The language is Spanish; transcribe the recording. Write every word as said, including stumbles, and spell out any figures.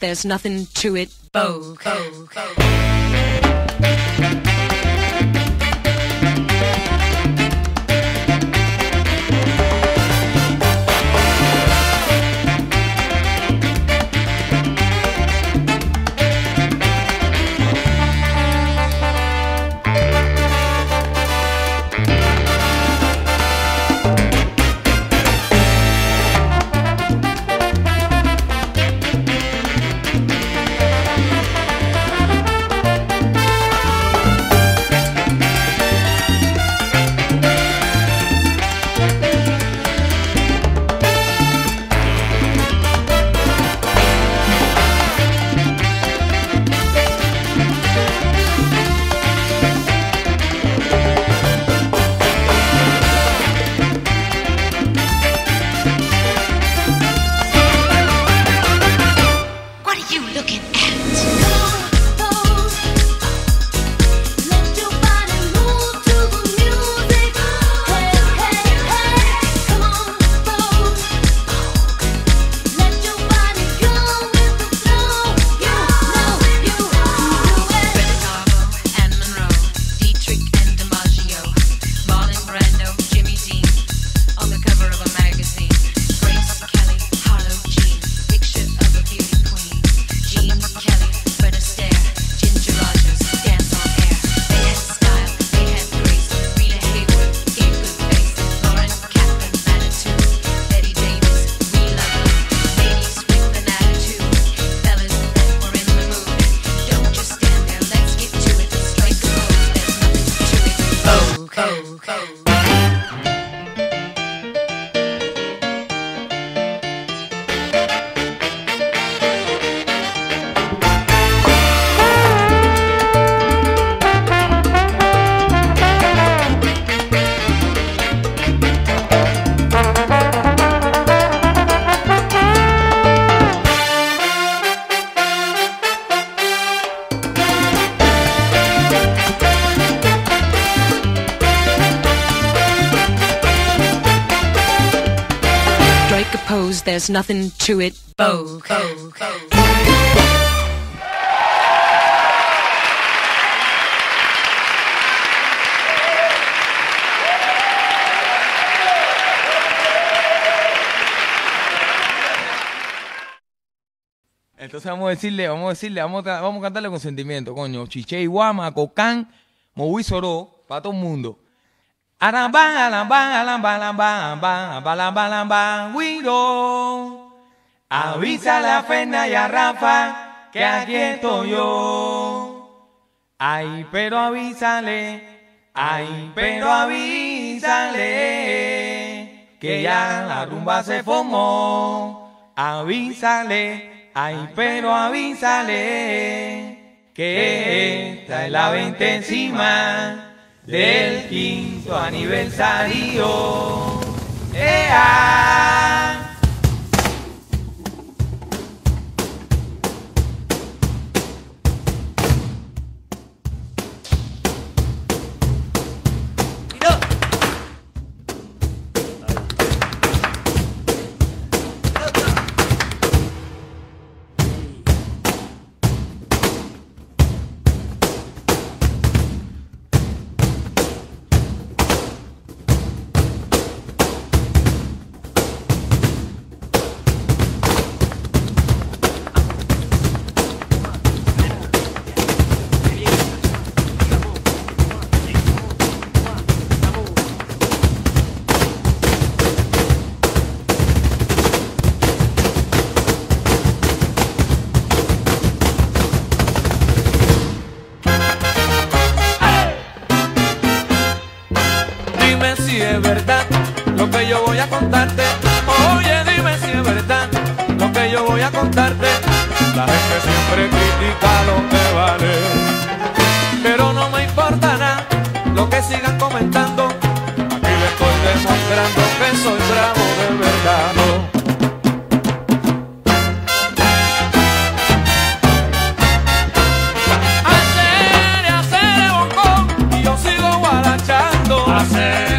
there's nothing to it. Vogue. Vogue. Vogue. There's nothing to it. Vogue. Vogue. Vogue. Entonces vamos a decirle, vamos a decirle, vamos a, vamos a cantarle con sentimiento, coño. Chiche, Guama, Cocán, Moví, Soró, para todo el mundo. Aramba, alamba, alamba, alamba, alamba, alamba, alamba, guiro. Avísale a Ferna y a Rafa que aquí estoy yo. Ay, pero avísale, ay, pero avísale que ya la rumba se formó. Avísale, ay, pero avísale que esta es la veintésima del quinto aniversario. ¡Ea! Es verdad lo que yo voy a contarte. Oye, dime si es verdad lo que yo voy a contarte. La gente siempre critica lo que vale, pero no me importa nada lo que sigan comentando. Aquí les estoy demostrando que soy bravo de verdad. Hacer y hacer el bocón y yo sigo guarachando. Hacer